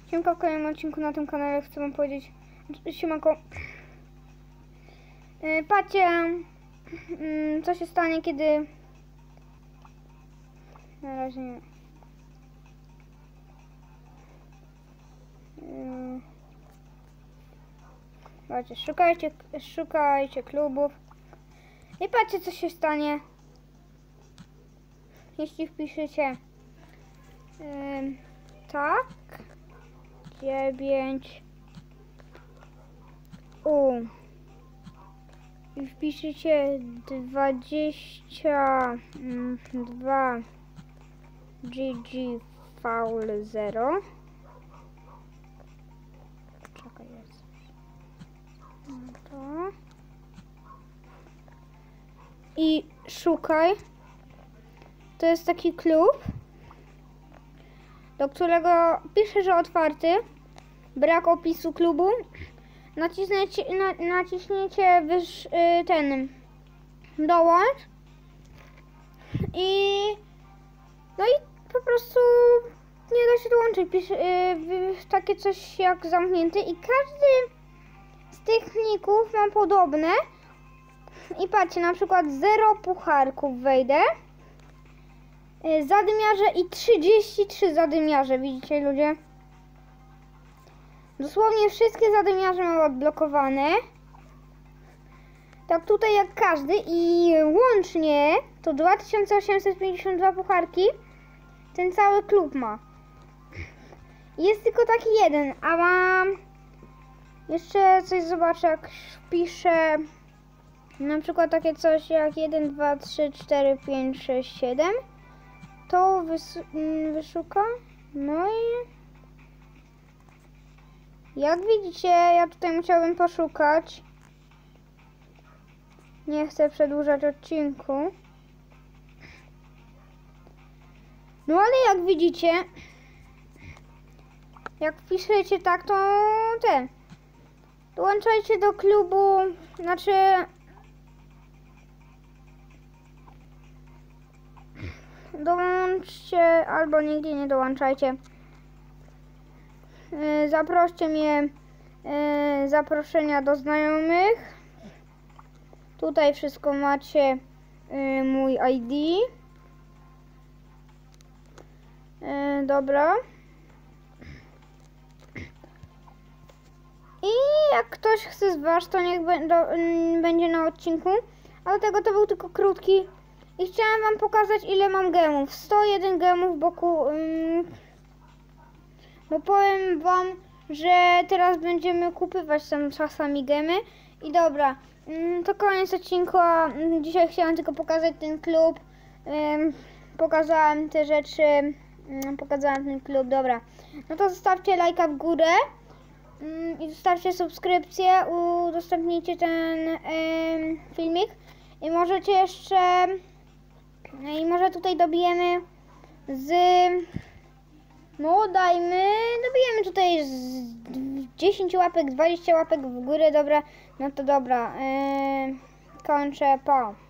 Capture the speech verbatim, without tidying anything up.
Siemka, w kolejnym odcinku na tym kanale chcę wam powiedzieć, siemanko, yy, patrzcie, yy, co się stanie, kiedy, na razie nie, yy, patrzcie, szukajcie, szukajcie klubów i patrzcie, co się stanie, jeśli wpiszecie, yy, tak, dziewięć U i wpiszecie dwadzieścia dwa G G Foul zero. Czekaj, jest. No to. I szukaj. To jest taki klub, do którego pisze, że otwarty, brak opisu klubu, naciśniecie, na, naciśniecie wyż, y, ten dołącz i no i po prostu nie da się dołączyć, pisze, y, takie coś jak zamknięty i każdy z tych ników ma podobne i patrzcie, na przykład zero pucharków wejdę, zadymiarze i trzydzieści trzy zadymiarze, widzicie ludzie? Dosłownie wszystkie zadymiarze mam odblokowane. Tak tutaj jak każdy i łącznie to dwa tysiące osiemset pięćdziesiąt dwa pucharki ten cały klub ma. Jest tylko taki jeden, a mam jeszcze coś, zobaczę, jak wpiszę na przykład takie coś jak jeden, dwa, trzy, cztery, pięć, sześć, siedem. To wys wyszukam, no i jak widzicie, ja tutaj musiałbym poszukać, nie chcę przedłużać odcinku, no ale jak widzicie, jak wpiszecie tak, to ten, dołączajcie do klubu, znaczy dołączcie albo nigdy nie dołączajcie. Yy, zaproście mnie, yy, zaproszenia do znajomych. Tutaj wszystko macie, yy, mój I D. Yy, dobra. I jak ktoś chce z was, to niech be, do, yy, będzie na odcinku. A do tego to był tylko krótki. I chciałam wam pokazać, ile mam gemów. sto jeden gemów, bo, ku, yy, bo powiem wam, że teraz będziemy kupywać tam czasami gemy. I dobra, yy, to koniec odcinka. Yy, dzisiaj chciałam tylko pokazać ten klub. Yy, pokazałam te rzeczy. Yy, pokazałam ten klub, dobra. No to zostawcie lajka w górę. Yy, I zostawcie subskrypcję. Udostępnijcie ten yy, filmik. I możecie jeszcze... I może tutaj dobijemy z, no dajmy, dobijemy tutaj z dziesięć łapek, dwadzieścia łapek w górę, dobra, no to dobra, yy, kończę, po.